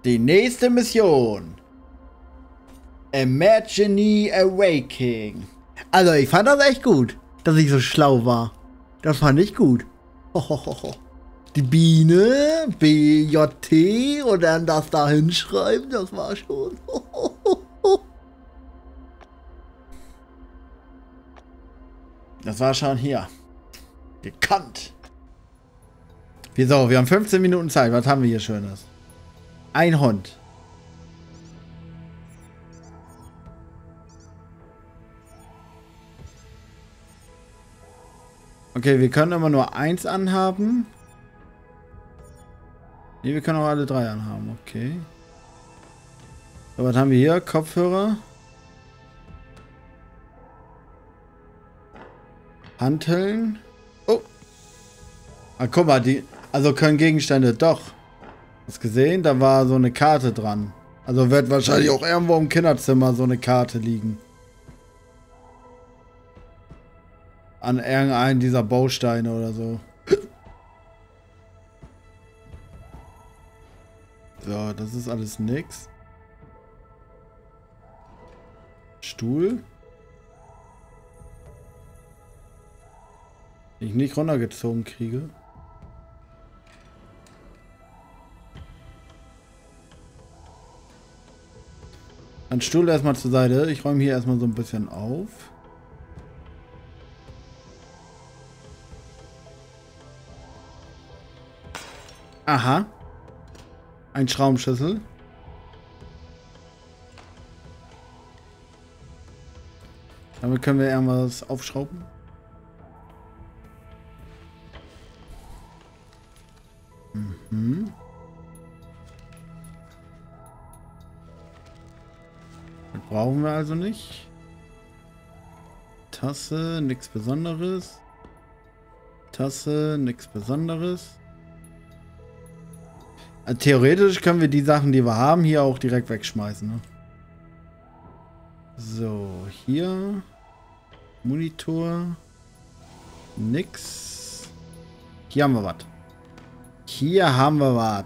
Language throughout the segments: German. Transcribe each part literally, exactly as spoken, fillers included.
Die nächste Mission. Imagine Awakening. Also ich fand das echt gut, dass ich so schlau war. Das fand ich gut. Hohoho. Die Biene, B J T und dann das da hinschreiben, das war schon. Das war schon hier. Gekannt. Wieso? Wir haben fünfzehn Minuten Zeit. Was haben wir hier Schönes? Ein Hund. Okay, wir können immer nur eins anhaben. Nee, wir können auch alle drei anhaben. Okay. So, was haben wir hier? Kopfhörer. Hanteln. Oh. Ah, guck mal, die... Also können Gegenstände doch. Hast gesehen? Da war so eine Karte dran. Also wird wahrscheinlich auch irgendwo im Kinderzimmer so eine Karte liegen. An irgendeinen dieser Bausteine oder so. So, das ist alles nix. Stuhl. Den ich nicht runtergezogen kriege. Ein Stuhl erstmal zur Seite. Ich räume hier erstmal so ein bisschen auf. Aha. Ein Schraubenschlüssel. Damit können wir irgendwas aufschrauben. Mhm. Das brauchen wir also nicht. Tasse, nichts Besonderes. Tasse, nichts Besonderes. Also theoretisch können wir die Sachen, die wir haben, hier auch direkt wegschmeißen. Ne? So, hier. Monitor. Nix. Hier haben wir was. Hier haben wir was.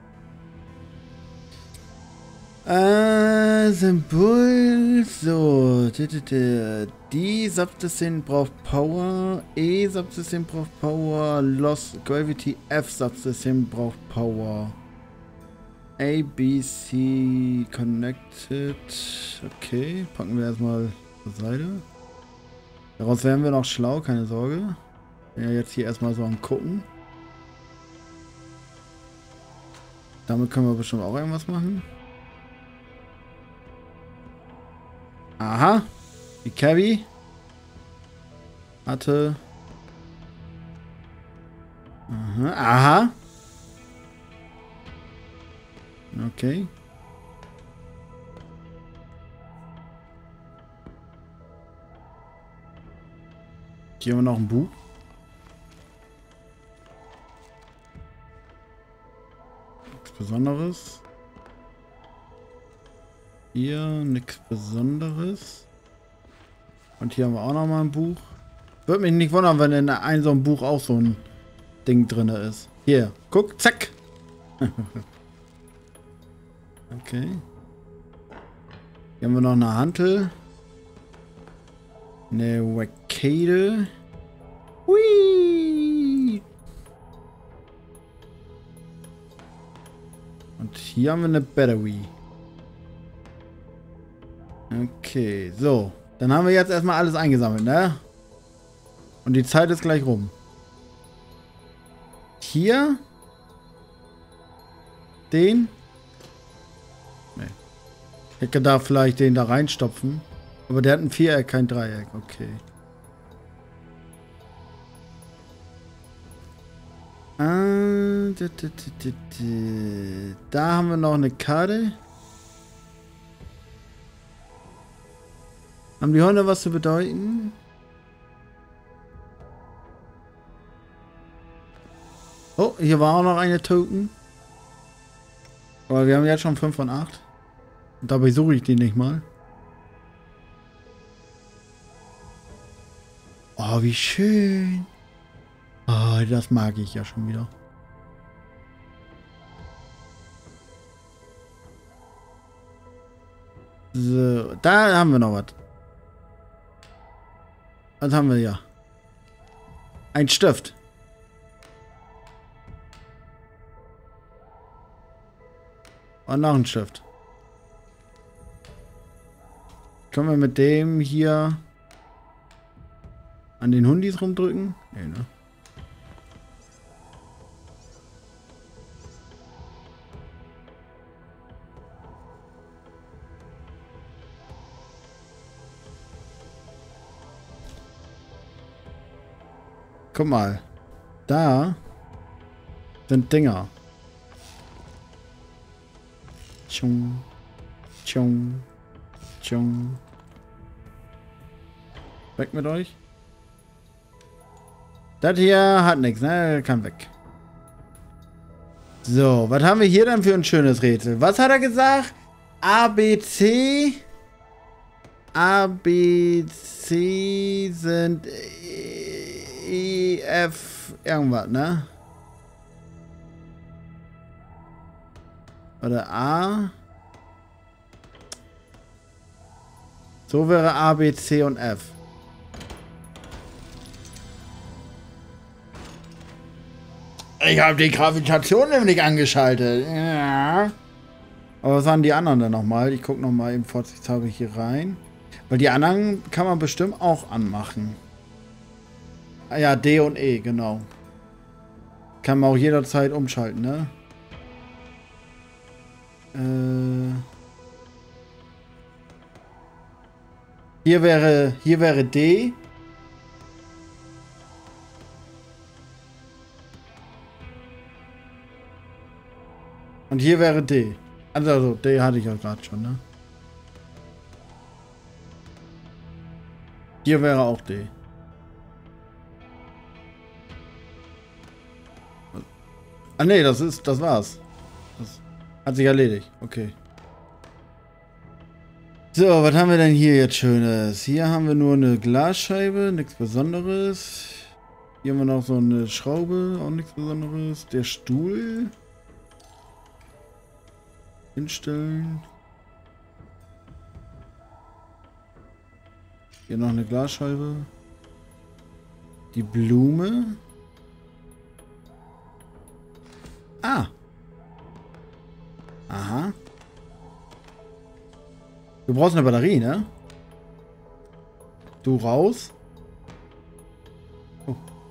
Äh, Symbol. So. Die Subsystem braucht Power. E Subsystem braucht Power. Lost Gravity. F Subsystem braucht Power. A, B, C connected. Okay, packen wir erstmal zur Seite. Daraus werden wir noch schlau, keine Sorge. Ja, jetzt hier erstmal so am Gucken. Damit können wir bestimmt auch irgendwas machen. Aha. Die Cabby hatte. Aha. Aha. Okay. Hier haben wir noch ein Buch. Nichts Besonderes. Hier nichts Besonderes. Und hier haben wir auch noch mal ein Buch. Würde mich nicht wundern, wenn in einem so einem Buch auch so ein Ding drin ist. Hier, guck, zack. Okay. Hier haben wir noch eine Hantel. Eine Wakade. Hui. Und hier haben wir eine Battery. Okay, so. Dann haben wir jetzt erstmal alles eingesammelt, ne? Und die Zeit ist gleich rum. Hier. Den. Nee. Ich hätte da vielleicht den da reinstopfen. Aber der hat ein Viereck, kein Dreieck. Okay. Ah, da, da, da, da. da haben wir noch eine Karte. Haben die Hunde was zu bedeuten? Oh, hier war auch noch eine Token. Aber wir haben jetzt schon fünf von acht. Und dabei suche ich die nicht mal. Oh, wie schön. Oh, das mag ich ja schon wieder. So, da haben wir noch was. Was haben wir hier? Ein Stift. Und noch ein Stift. Können wir mit dem hier an den Hundis rumdrücken? Nee, ne? Guck mal. Da sind Dinger. Tschung. Tschung. Tschung. Weg mit euch. Das hier hat nichts, ne? Kann weg. So, was haben wir hier dann für ein schönes Rätsel? Was hat er gesagt? A, B, C. A, B, C sind E, F, irgendwas, ne? Oder A. So wäre A, B, C und F. Ich habe die Gravitation nämlich angeschaltet. Ja. Aber was waren die anderen denn nochmal? Ich gucke nochmal eben vorsichtshalber hier rein. Weil die anderen kann man bestimmt auch anmachen. Ah ja, D und E, genau. Kann man auch jederzeit umschalten, ne? Äh... Hier wäre, hier wäre D. Und hier wäre D. Also, D hatte ich ja gerade schon, ne? Hier wäre auch D. Ah ne, das ist, das war's. Das hat sich erledigt. Okay. So, was haben wir denn hier jetzt Schönes? Hier haben wir nur eine Glasscheibe, nichts Besonderes. Hier haben wir noch so eine Schraube, auch nichts Besonderes. Der Stuhl. Hinstellen. Hier noch eine Glasscheibe. Die Blume. Ah. Aha. Du brauchst eine Batterie, ne? Du raus. Oh.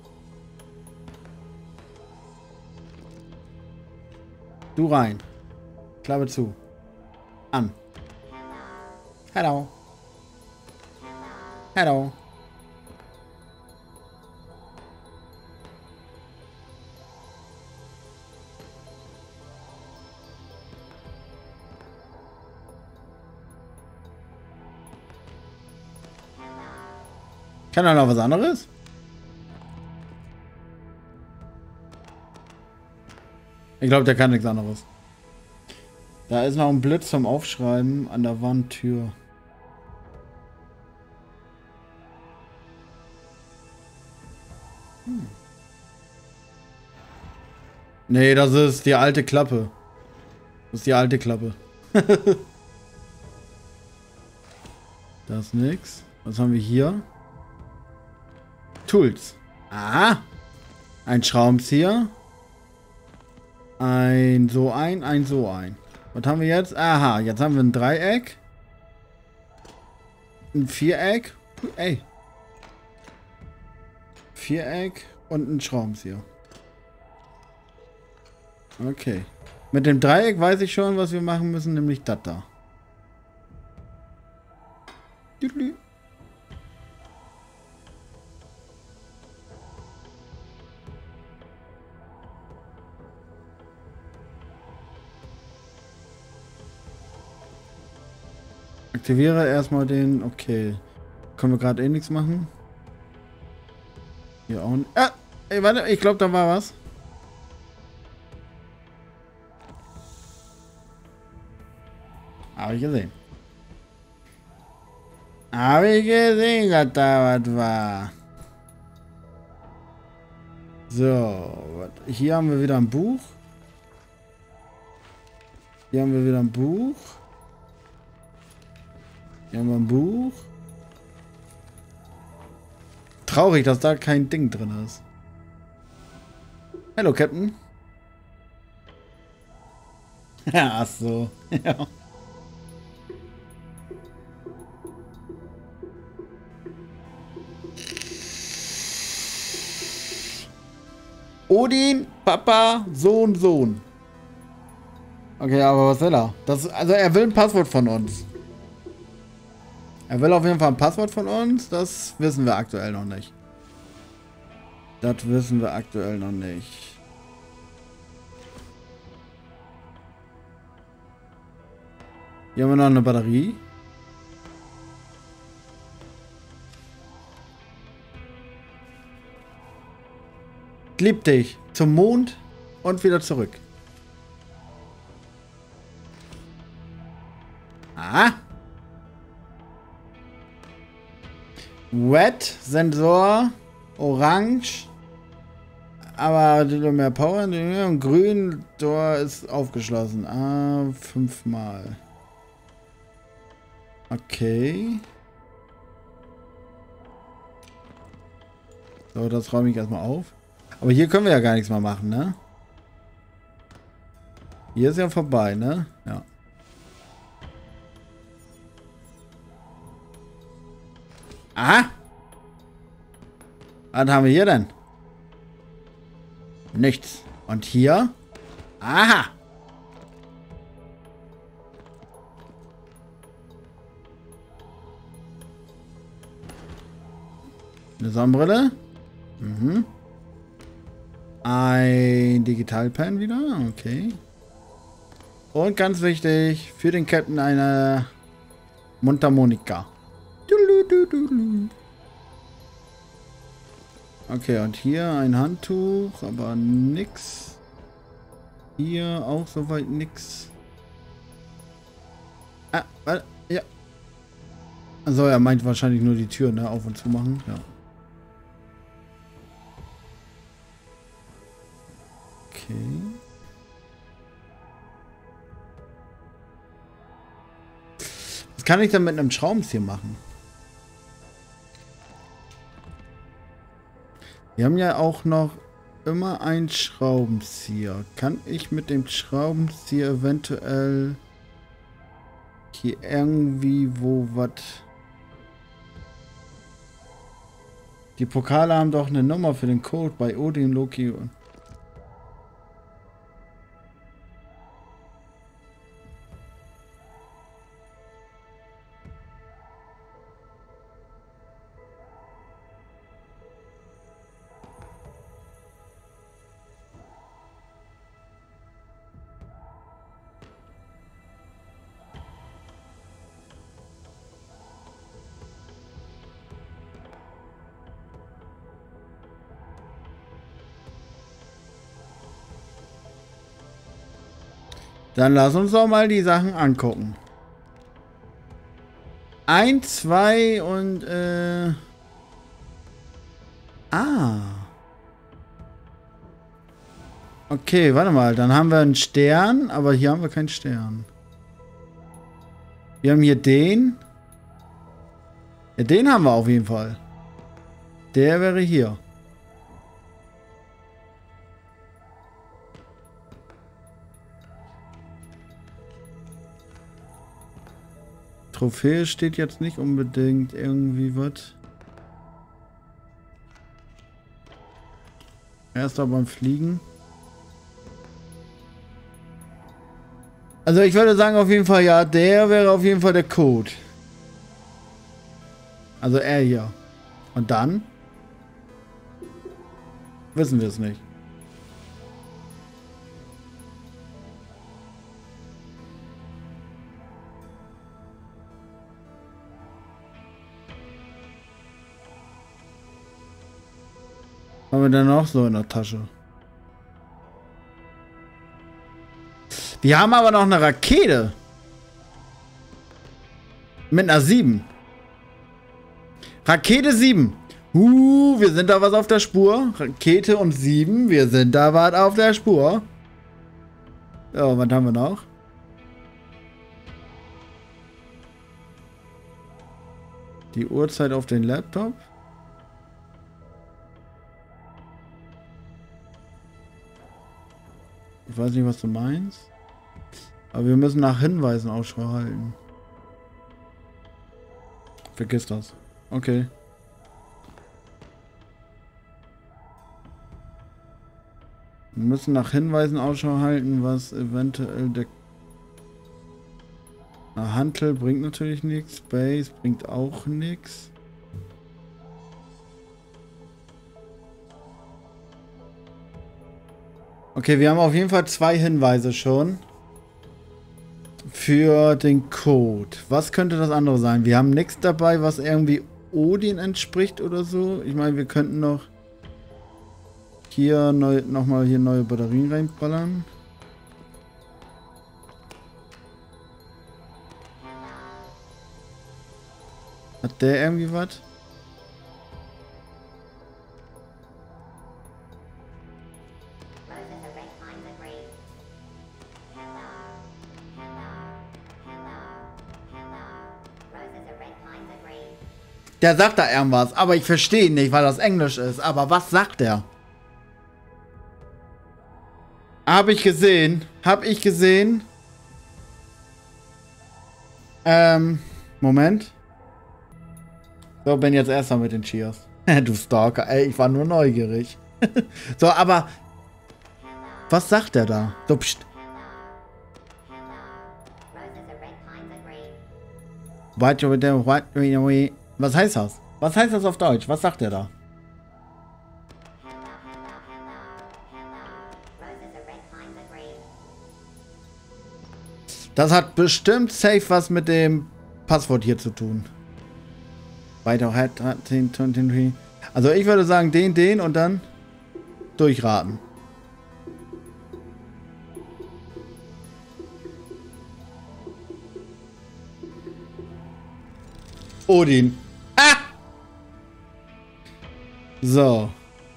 Du rein. Klappe zu. An. Hello. Hello. Kann er noch was anderes? Ich glaube, der kann nichts anderes. Da ist noch ein Blitz zum Aufschreiben an der Wandtür. Hm. Nee, das ist die alte Klappe. Das ist die alte Klappe. Das ist nix. Was haben wir hier? Tools. Ah. Ein Schraubenzieher. Ein so ein, ein so ein. Was haben wir jetzt? Aha, jetzt haben wir ein Dreieck. Ein Viereck. Ey. Viereck und ein Schraubenzieher. Okay. Mit dem Dreieck weiß ich schon, was wir machen müssen, nämlich das da. Aktiviere erstmal den. Okay. Können wir gerade eh nichts machen. Hier auch nicht. Ah! Ey, warte, ich glaube, da war was. Habe ich gesehen. Habe ich gesehen, dass da was war. So. Hier haben wir wieder ein Buch. Hier haben wir wieder ein Buch. Hier haben wir ein Buch. Traurig, dass da kein Ding drin ist. Hallo, Captain. Ja, ach so. Ja. Odin, Papa, Sohn, Sohn. Okay, aber was will er? Das, also er will ein Passwort von uns. Er will auf jeden Fall ein Passwort von uns. Das wissen wir aktuell noch nicht. Das wissen wir aktuell noch nicht. Hier haben wir noch eine Batterie. Lieb dich. Zum Mond und wieder zurück. Ah. Red, Sensor, Orange. Aber mehr Power. Und grün, Tor ist aufgeschlossen. Ah, fünfmal. Okay. So, das räume ich erstmal auf. Aber hier können wir ja gar nichts mehr machen, ne? Hier ist ja vorbei, ne? Ja. Aha! Was haben wir hier denn? Nichts. Und hier? Aha! Eine Sonnenbrille? Mhm. Ein Digitalpen wieder, okay. Und ganz wichtig, für den Captain eine Mundharmonika. Okay, und hier ein Handtuch, aber nix. Hier auch soweit nix. Ah, warte, ja. Also er meint wahrscheinlich nur die Tür, ne, auf und zu machen, ja. Okay. Was kann ich denn mit einem Schraubenzieher machen? Wir haben ja auch noch immer einen Schraubenzieher. Kann ich mit dem Schraubenzieher eventuell hier irgendwie wo was... Die Pokale haben doch eine Nummer für den Code bei Odin, Loki und... Dann lass uns doch mal die Sachen angucken. Ein, zwei und äh... Ah. Okay, warte mal. Dann haben wir einen Stern, aber hier haben wir keinen Stern. Wir haben hier den. Ja, den haben wir auf jeden Fall. Der wäre hier. Trophäe steht jetzt nicht unbedingt irgendwie was. Erst aber beim Fliegen. Also ich würde sagen auf jeden Fall, ja, der wäre auf jeden Fall der Code. Also er hier. Und dann? Wissen wir es nicht. Was haben wir denn noch so in der Tasche? Wir haben aber noch eine Rakete. Mit einer sieben. Rakete sieben. Uh, wir sind da was auf der Spur. Rakete und sieben. Wir sind da was auf der Spur. So, was haben wir noch? Die Uhrzeit auf den Laptop. Ich weiß nicht, was du meinst. Aber wir müssen nach Hinweisen Ausschau halten. Vergiss das. Okay. Wir müssen nach Hinweisen Ausschau halten, was eventuell der... Na, Hantel bringt natürlich nichts. Space bringt auch nichts. Okay, wir haben auf jeden Fall zwei Hinweise schon. Für den Code. Was könnte das andere sein? Wir haben nichts dabei, was irgendwie Odin entspricht oder so. Ich meine, wir könnten noch hier neu, nochmal hier neue Batterien reinballern. Hat der irgendwie was? Der sagt da irgendwas, aber ich verstehe ihn nicht, weil das Englisch ist. Aber was sagt er? Habe ich gesehen. Habe ich gesehen. Ähm, Moment. So, bin jetzt erstmal mit den Cheers. Du Stalker, ey, ich war nur neugierig. So, aber was sagt er da? So, pst. Was heißt das? Was heißt das auf Deutsch? Was sagt er da? Das hat bestimmt safe was mit dem Passwort hier zu tun. Weiter. Also ich würde sagen den, den und dann durchraten. Odin. Ah! So.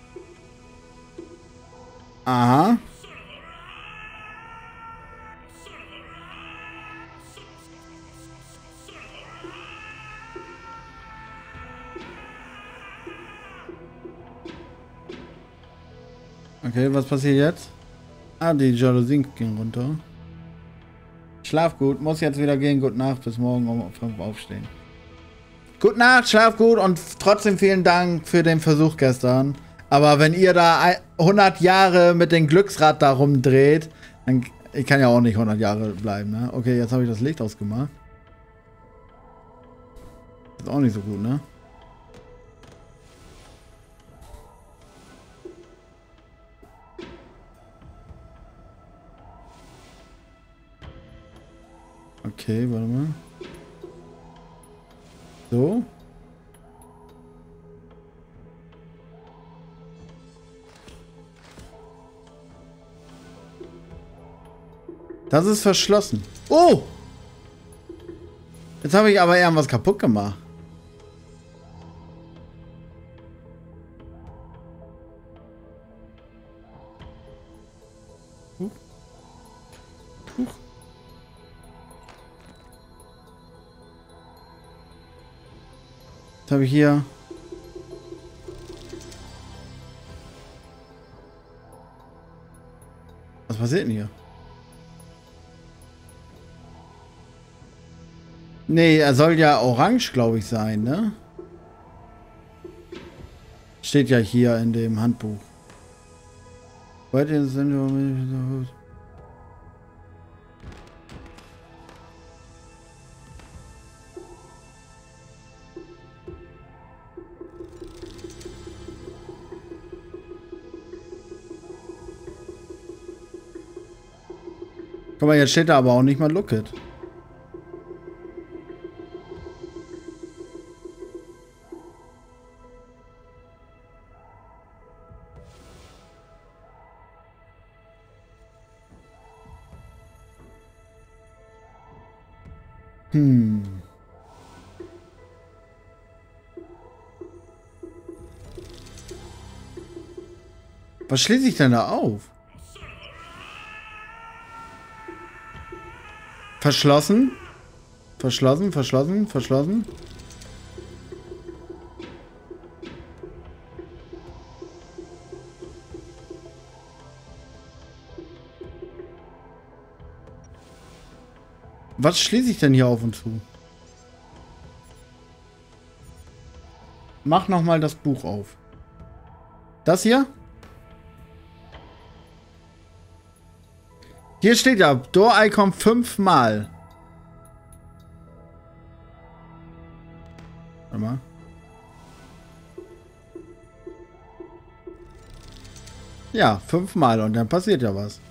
Aha. Okay, was passiert jetzt? Ah, die Jalousien gehen runter. Schlaf gut, muss jetzt wieder gehen. Gute Nacht, bis morgen um fünf aufstehen. Gute Nacht, schlaf gut und trotzdem vielen Dank für den Versuch gestern. Aber wenn ihr da hundert Jahre mit dem Glücksrad da rumdreht, dann... Ich kann ja auch nicht hundert Jahre bleiben, ne? Okay, jetzt habe ich das Licht ausgemacht. Ist auch nicht so gut, ne? Okay, warte mal. So. Das ist verschlossen. Oh! Jetzt habe ich aber irgendwas kaputt gemacht. Huch. Huch. Jetzt habe ich hier... Was passiert denn hier? Nee, er soll ja orange, glaube ich, sein, ne? Steht ja hier in dem Handbuch. Heute sind wir... Guck mal, jetzt steht da aber auch nicht mal Look it. Hm. Was schließe ich denn da auf? Verschlossen? Verschlossen, verschlossen, verschlossen. Was schließe ich denn hier auf und zu? Mach nochmal das Buch auf. Das hier? Hier steht ja Door-Icon fünfmal. Warte mal. Ja, fünfmal und dann passiert ja was.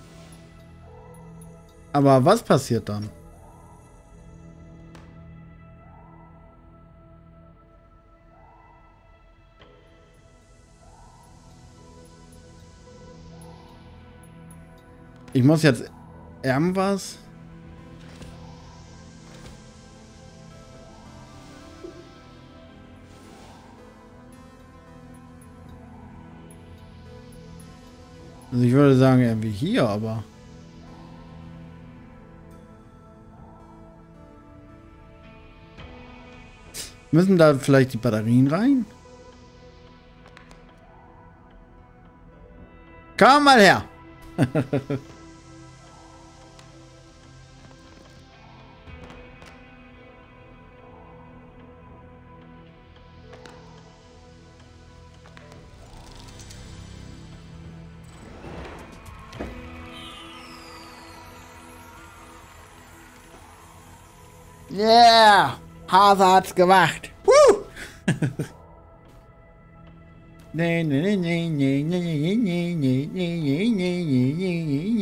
Aber was passiert dann? Ich muss jetzt irgendwas. Also ich würde sagen irgendwie hier, aber. Müssen da vielleicht die Batterien rein? Komm mal her! Yeah! Hase hat's gemacht! Woo! Nee, nee, nee, nee, nee, nee, nee, nee, nee, nee, nee, nee,